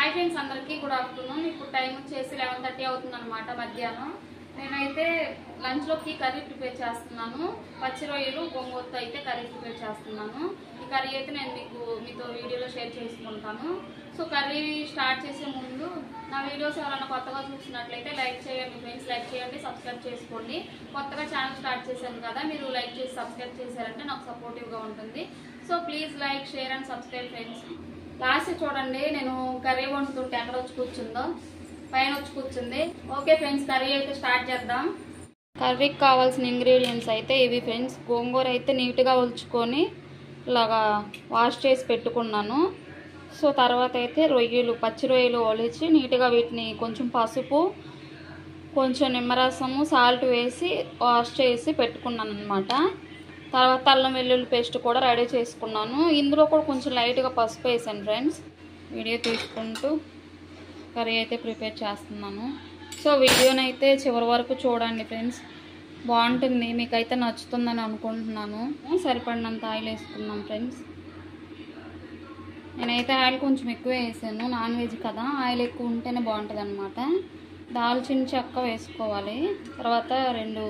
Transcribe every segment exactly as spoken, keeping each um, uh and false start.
Hi friends అందరికీ good afternoon. ఇప్పుడు time వచ్చేసి లెవెన్ థర్టీ అవుతుంది అనమాట మధ్యాహ్నం. నేనైతే లంచ్లోకి కర్రీ ప్రిపేర్ చేస్తున్నాను. పచ్చి రొయ్యలు గోంగూరతో అయితే కర్రీ ప్రిపేర్ చేస్తున్నాను. ఈ కర్రీ అయితే నేను మీకు మీతో వీడియోలో షేర్ చేసుకుంటాను. సో కర్రీ స్టార్ట్ చేసే ముందు నా వీడియోస్ ఎవరైనా కొత్తగా చూసినట్లయితే లైక్ చేయండి ఫ్రెండ్స్, లైక్ చేయండి, సబ్స్క్రైబ్ చేసుకోండి. కొత్తగా ఛానల్ స్టార్ట్ చేశాను కదా, మీరు లైక్ చేసి సబ్స్క్రైబ్ చేశారంటే నాకు సపోర్టివ్గా ఉంటుంది. So please like, share and subscribe friends. Last చూడండి, నేను కర్రీ వండుతుంటే ఎక్కడ వచ్చి కూర్చుందో, పైన వచ్చి కూర్చుంది. ఓకే ఫ్రెండ్స్, కర్రీ అయితే స్టార్ట్ చేద్దాం. కర్రీకి కావాల్సిన ఇంగ్రీడియంట్స్ అయితే ఇవి ఫ్రెండ్స్. గోంగూర అయితే నీట్గా ఒలుచుకొని ఇలాగా వాష్ చేసి పెట్టుకున్నాను. సో తర్వాత అయితే రొయ్యలు, పచ్చి రొయ్యలు ఒలిచి నీట్గా వీటిని కొంచెం పసుపు, కొంచెం నిమ్మరసము, సాల్ట్ వేసి వాష్ చేసి పెట్టుకున్నాను అనమాట. తర్వాత అల్లం వెల్లుల్లి పేస్ట్ కూడా రెడీ చేసుకున్నాను. ఇందులో కూడా కొంచెం లైట్గా పసుపు వేసాను ఫ్రెండ్స్. వీడియో తీసుకుంటూ కర్రీ అయితే ప్రిపేర్ చేస్తున్నాను. సో వీడియోని అయితే చివరి వరకు చూడండి ఫ్రెండ్స్, బాగుంటుంది, మీకైతే నచ్చుతుందని అనుకుంటున్నాను. సరిపడినంత ఆయిల్ వేసుకున్నాం ఫ్రెండ్స్. నేనైతే ఆయిల్ కొంచెం ఎక్కువ వేసాను, నాన్ వెజ్ కదా, ఆయిల్ ఎక్కువ ఉంటేనే బాగుంటుంది అనమాట. దాల్చిన చెక్క వేసుకోవాలి. తర్వాత రెండు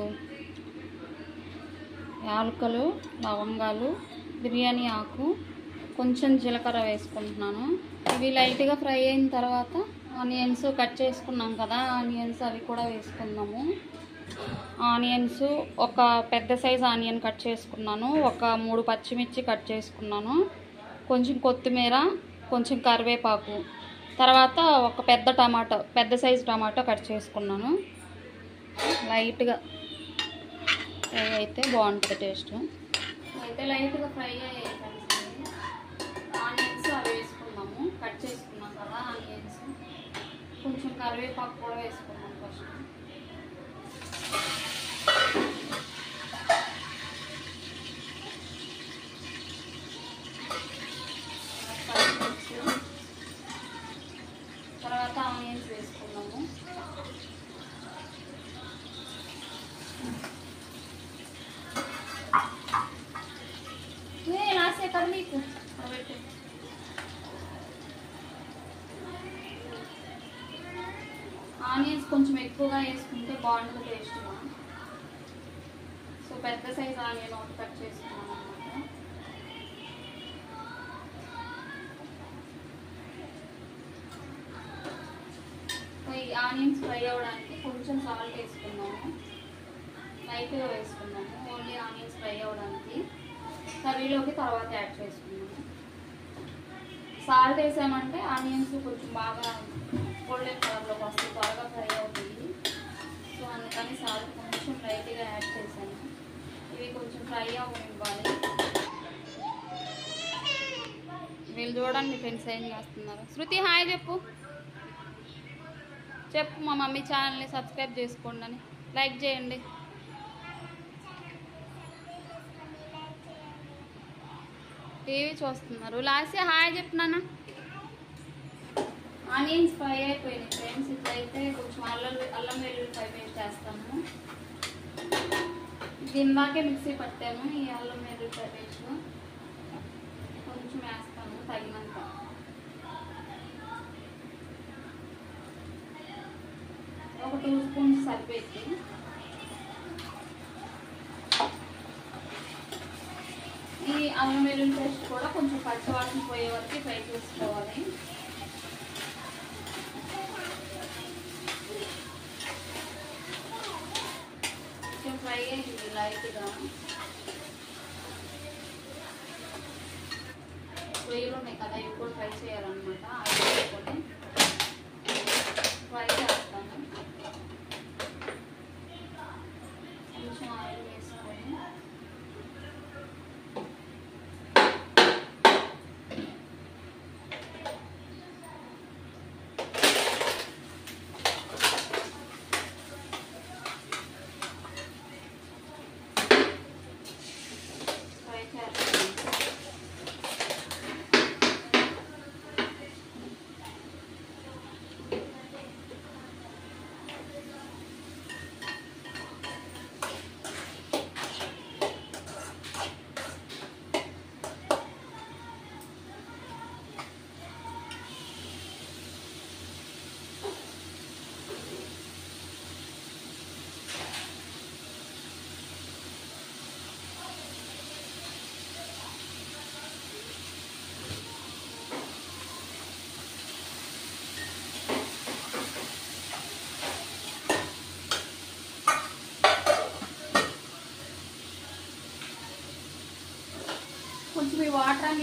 యాలకులు, లవంగాలు, బిర్యానీ ఆకు, కొంచెం జీలకర్ర వేసుకుంటున్నాను. ఇవి లైట్గా ఫ్రై అయిన తర్వాత ఆనియన్స్ కట్ చేసుకున్నాం కదా, ఆనియన్స్ అవి కూడా వేసుకున్నాము. ఆనియన్స్ ఒక పెద్ద సైజు ఆనియన్ కట్ చేసుకున్నాను, ఒక మూడు పచ్చిమిర్చి కట్ చేసుకున్నాను, కొంచెం కొత్తిమీర, కొంచెం కరివేపాకు, తర్వాత ఒక పెద్ద టమాటో, పెద్ద సైజు టమాటో కట్ చేసుకున్నాను. లైట్గా ఫ్రై అయితే బాగుంటుంది టేస్ట్. అయితే లైట్గా ఫ్రై అయ్యాయి ఆనియన్స్, అవి వేసుకున్నాము. కట్ చేసుకున్నాం కదా ఆనియన్స్, కొంచెం కరివేపాకు కూడా వేసుకున్నాం ఫస్ట్. తర్వాత ఆనియన్స్ వేసుకున్నాము. మీకు ఆనియన్స్ కొంచెం ఎక్కువగా వేసుకుంటే బాగుంటుంది టేస్ట్గా. సో పెద్ద సైజ్ ఆనియన్ ఒకటి కట్ చేసుకున్నాను అనమాట. ఈ ఆనియన్స్ ఫ్రై అవ్వడానికి కొంచెం సాల్ట్ వేసుకున్నాము, లైట్గా వేసుకున్నాము, ఓన్లీ ఆనియన్స్ ఫ్రై అవ్వడానికి. కర్రీలోకి తర్వాత యాడ్ చేసుకున్నాము. సాల్ట్ వేసామంటే ఆనియన్స్ కొంచెం బాగా గోల్డెన్ కలర్లోకి వస్తే త్వరగా ఫ్రై అవుతుంది. సో అందుకని సాల్ట్ కొంచెం లైట్గా యాడ్ చేశాను. ఇవి కొంచెం ఫ్రై అవ్వాలి. వీళ్ళు చూడండి ఫ్రెండ్స్ ఏం చేస్తున్నారు. శృతి హాయ్ చెప్పు, చెప్పు మా మమ్మీ ఛానల్ని సబ్స్క్రైబ్ చేసుకోండి అని, లైక్ చేయండి. టీవీ చూస్తున్నారు. లాస్ట్ హాయ్ చెప్తున్నానా. ఆనియన్స్ ఫ్రై అయిపోయినాయి ఫ్రెండ్స్. ఇట్లయితే కొంచెం అల్లం అల్లం వెల్లుల్లి ఫ్రై పేస్ట్ వేస్తాము. దీనిలాగే మిక్సీ పట్టాను. ఈ అల్లం వెల్లుల్లి ఫ్రై పేస్ట్ కొంచెం వేస్తాను తగినంత. ఒక టూ స్పూన్స్ సరిపెట్టి ఈ అల్లం వెల్లుల్లి పేస్ట్ కూడా కొంచెం పచ్చివాసన పోయే వరకు ఫ్రై చేసుకోవాలి. కొంచెం ఫ్రై అయింది లైట్గా. రొయ్యలు ఉన్నాయి కదా, ఇవి కూడా ఫ్రై చేయాలన్నమాట. ఆయిల్ వేసుకొని ఫ్రై చేస్తాను. కొంచెం ఆయిల్ వేసుకొని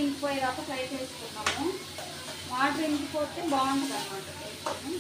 ఇంకిపోయేదాకా ఫ్రై చేసుకున్నాము. వాటర్ ఇంకిపోతే బాగుంటుంది అన్నమాట టేస్ట్.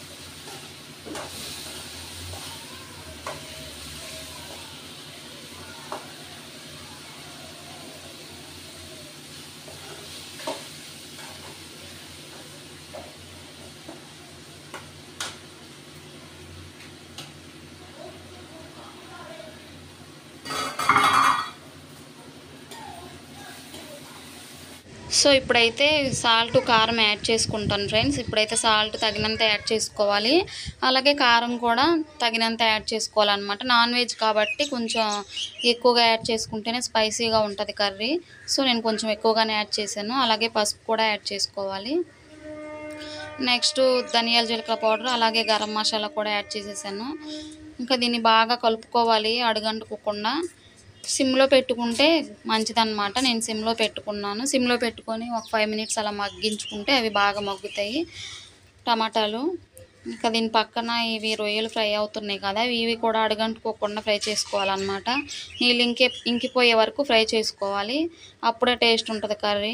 సో ఇప్పుడైతే సాల్ట్ కారం యాడ్ చేసుకుంటాను ఫ్రెండ్స్. ఇప్పుడైతే సాల్ట్ తగినంత యాడ్ చేసుకోవాలి, అలాగే కారం కూడా తగినంత యాడ్ చేసుకోవాలన్నమాట. నాన్ వెజ్ కాబట్టి కొంచెం ఎక్కువగా యాడ్ చేసుకుంటేనే స్పైసీగా ఉంటుంది కర్రీ. సో నేను కొంచెం ఎక్కువగానే యాడ్ చేశాను. అలాగే పసుపు కూడా యాడ్ చేసుకోవాలి. నెక్స్ట్ ధనియాల జీలకర్ర పౌడర్ అలాగే గరం మసాలా కూడా యాడ్ చేసేసాను. ఇంకా దీన్ని బాగా కలుపుకోవాలి అడుగంటుకోకుండా. సిమ్లో పెట్టుకుంటే మంచిదన్నమాట. నేను సిమ్లో పెట్టుకున్నాను. సిమ్లో పెట్టుకొని ఒక ఫైవ్ మినిట్స్ అలా మగ్గించుకుంటే అవి బాగా మగ్గుతాయి టమాటాలు. ఇంకా దీని పక్కన ఇవి రొయ్యలు ఫ్రై అవుతున్నాయి కదా, ఇవి కూడా అడుగంటుకోకుండా ఫ్రై చేసుకోవాలన్నమాట. నీళ్ళు ఇంకే ఇంకిపోయే వరకు ఫ్రై చేసుకోవాలి, అప్పుడే టేస్ట్ ఉంటుంది కర్రీ.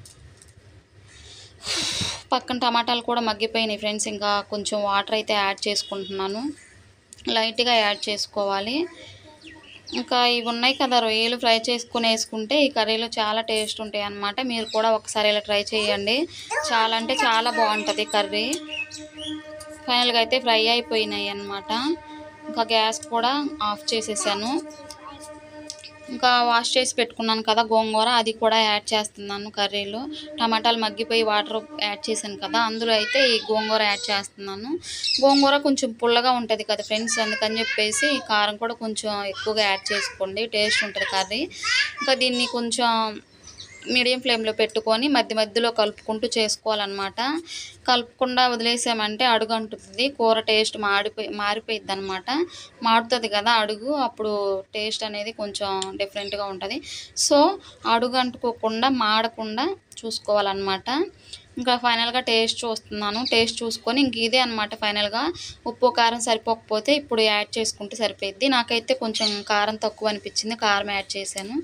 పక్కన టమాటాలు కూడా మగ్గిపోయినాయి ఫ్రెండ్స్. ఇంకా కొంచెం వాటర్ అయితే యాడ్ చేసుకుంటున్నాను, లైట్గా యాడ్ చేసుకోవాలి. ఇంకా ఇవి ఉన్నాయి కదా రొయ్యలు, ఫ్రై చేసుకుని వేసుకుంటే ఈ కర్రీలో చాలా టేస్ట్ ఉంటాయి అన్నమాట. మీరు కూడా ఒకసారి ఇలా ట్రై చేయండి, చాలా అంటే చాలా బాగుంటుంది కర్రీ. ఫైనల్గా అయితే ఫ్రై అయిపోయినాయి అన్నమాట. ఇంకా గ్యాస్ కూడా ఆఫ్ చేసేసాను. ఇంకా వాష్ చేసి పెట్టుకున్నాను కదా గోంగూర, అది కూడా యాడ్ చేస్తున్నాను కర్రీలో. టమాటాలు మగ్గిపోయి వాటర్ యాడ్ చేశాను కదా, అందులో అయితే ఈ గోంగూర యాడ్ చేస్తున్నాను. గోంగూర కొంచెం పుల్లగా ఉంటుంది కదా ఫ్రెండ్స్, అందుకని చెప్పేసి కారం కూడా కొంచెం ఎక్కువగా యాడ్ చేసుకోండి, టేస్ట్ ఉంటుంది కర్రీ. ఇంకా దీన్ని కొంచెం మీడియం ఫ్లేమ్లో పెట్టుకొని మధ్య మధ్యలో కలుపుకుంటూ చేసుకోవాలన్నమాట. కలుపుకుండా వదిలేసామంటే అడుగు అంటుతుంది, కూర టేస్ట్ మాడిపోయి మారిపోయిద్ది అనమాట. మాడుతుంది కదా అడుగు, అప్పుడు టేస్ట్ అనేది కొంచెం డిఫరెంట్గా ఉంటుంది. సో అడుగు అంటుకోకుండా మాడకుండా చూసుకోవాలన్నమాట. ఇంకా ఫైనల్గా టేస్ట్ చూస్తున్నాను. టేస్ట్ చూసుకొని ఇంక ఇదే అనమాట ఫైనల్గా. ఉప్పు కారం సరిపోకపోతే ఇప్పుడు యాడ్ చేసుకుంటే సరిపోయిద్ది. నాకైతే కొంచెం కారం తక్కువ అనిపించింది, కారం యాడ్ చేశాను.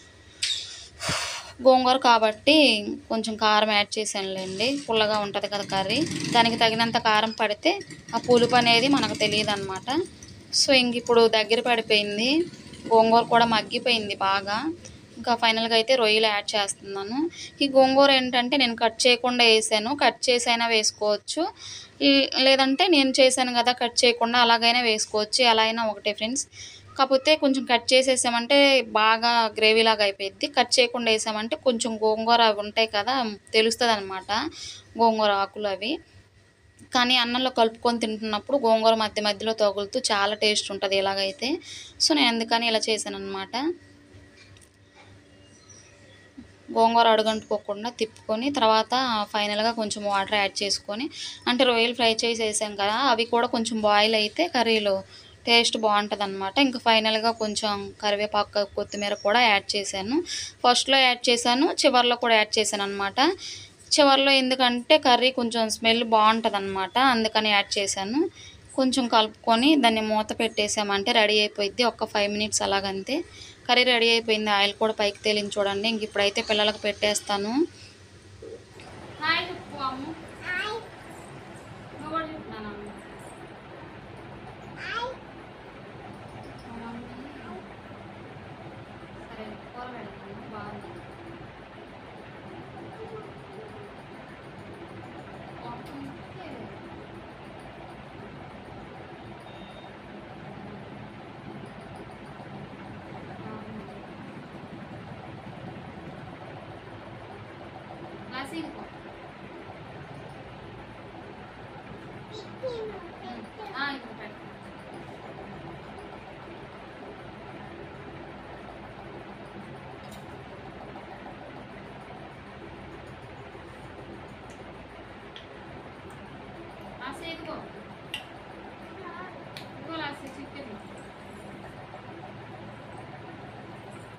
గోంగూర కాబట్టి కొంచెం కారం యాడ్ చేశానులేండి, పుల్లగా ఉంటుంది కదా కర్రీ. దానికి తగినంత కారం పడితే ఆ పులుపు అనేది మనకు తెలియదు అనమాట. సో ఇంక ఇప్పుడు దగ్గర పడిపోయింది, గోంగూర కూడా మగ్గిపోయింది బాగా. ఇంకా ఫైనల్గా అయితే రొయ్యలు యాడ్ చేస్తున్నాను. ఈ గోంగూర ఏంటంటే నేను కట్ చేయకుండా వేసాను, కట్ చేసైనా వేసుకోవచ్చు, లేదంటే నేను చేశాను కదా కట్ చేయకుండా అలాగైనా వేసుకోవచ్చు, ఎలా అయినా ఒకటే ఫ్రెండ్స్. కాకపోతే కొంచెం కట్ చేసేసామంటే బాగా గ్రేవీలాగా అయిపోయింది. కట్ చేయకుండా వేసామంటే కొంచెం గోంగూర అవి ఉంటాయి కదా తెలుస్తుంది అనమాట, గోంగూర ఆకులు అవి. కానీ అన్నంలో కలుపుకొని తింటున్నప్పుడు గోంగూర మధ్య మధ్యలో తగులుతూ చాలా టేస్ట్ ఉంటుంది ఇలాగైతే. సో నేను అందుకని ఇలా చేశాను అనమాట. గోంగూర అడుగంటుకోకుండా తిప్పుకొని తర్వాత ఫైనల్గా కొంచెం వాటర్ యాడ్ చేసుకొని, అంటే రొయ్యలు ఫ్రై చేసి వేసాం కదా అవి కూడా కొంచెం బాయిల్ అయితే కర్రీలో టేస్ట్ బాగుంటుంది అనమాట. ఇంకా ఫైనల్గా కొంచెం కరివేపాకు కొత్తిమీర కూడా యాడ్ చేశాను. ఫస్ట్లో యాడ్ చేశాను, చివరిలో కూడా యాడ్ చేశాను అనమాట. చివరిలో ఎందుకంటే కర్రీ కొంచెం స్మెల్ బాగుంటుంది అనమాట, అందుకని యాడ్ చేశాను. కొంచెం కలుపుకొని దాన్ని మూత పెట్టేసామంటే రెడీ అయిపోయింది. ఒక ఫైవ్ మినిట్స్ అలాగంతే కర్రీ రెడీ అయిపోయింది. ఆయిల్ కూడా పైకి తేలింది చూడండి. ఇంక ఇప్పుడైతే పిల్లలకు పెట్టేస్తాను.